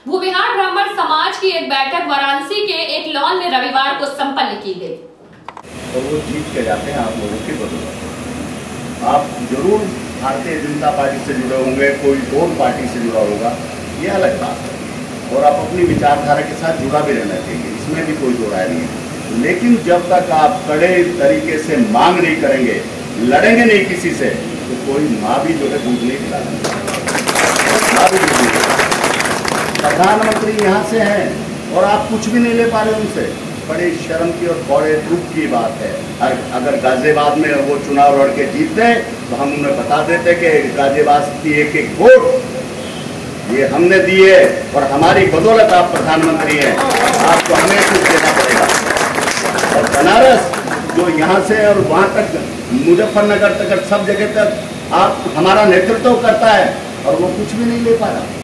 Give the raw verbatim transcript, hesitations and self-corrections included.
भूविहार ब्राह्मण समाज की एक बैठक वाराणसी के एक लॉन में रविवार को संपन्न की गई। और वो जीत के जाते हैं आप लोगों की बदौलत। आप जरूर भारतीय जनता पार्टी से जुड़े होंगे, कोई और पार्टी से जुड़ा होगा, ये अलग बात है और आप अपनी विचारधारा के साथ जुड़ा भी रहना चाहिए, इसमें भी कोई दो राय नहीं है। लेकिन जब तक आप कड़े तरीके से मांग नहीं करेंगे, लड़ेंगे नहीं किसी से, तो कोई माँ भी जो है दूध नहीं पिलाएगी। प्रधानमंत्री यहाँ से हैं और आप कुछ भी नहीं ले पा रहे उनसे, बड़े शर्म की और बड़े दुख की बात है। अगर गाजियाबाद में वो चुनाव लड़ के जीतते तो हम उन्हें बता देते कि गाजियाबाद की एक एक वोट ये हमने दी है और हमारी बदौलत आप प्रधानमंत्री हैं, आपको हमें कुछ देना पड़ेगा। और बनारस जो यहाँ से और वहाँ तक, मुजफ्फरनगर तक, सब जगह तक आप हमारा नेतृत्व करता है और वो कुछ भी नहीं ले पा रहा।